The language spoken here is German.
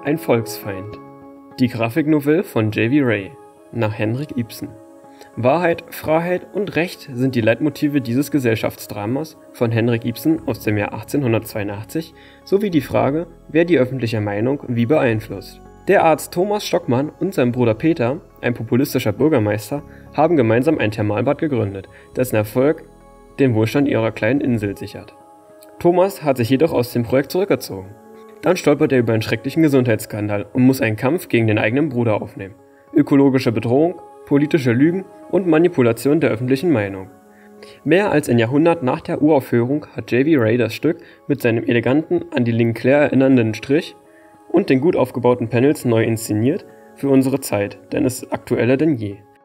Ein Volksfeind. Die Grafiknovelle von J.V. Ray nach Henrik Ibsen. Wahrheit, Freiheit und Recht sind die Leitmotive dieses Gesellschaftsdramas von Henrik Ibsen aus dem Jahr 1882 sowie die Frage, wer die öffentliche Meinung wie beeinflusst. Der Arzt Thomas Stockmann und sein Bruder Peter, ein populistischer Bürgermeister, haben gemeinsam ein Thermalbad gegründet, dessen Erfolg den Wohlstand ihrer kleinen Insel sichert. Thomas hat sich jedoch aus dem Projekt zurückgezogen. Dann stolpert er über einen schrecklichen Gesundheitsskandal und muss einen Kampf gegen den eigenen Bruder aufnehmen. Ökologische Bedrohung, politische Lügen und Manipulation der öffentlichen Meinung. Mehr als ein Jahrhundert nach der Uraufführung hat J.V. Ray das Stück mit seinem eleganten, an die Linclair erinnernden Strich und den gut aufgebauten Panels neu inszeniert für unsere Zeit, denn es ist aktueller denn je.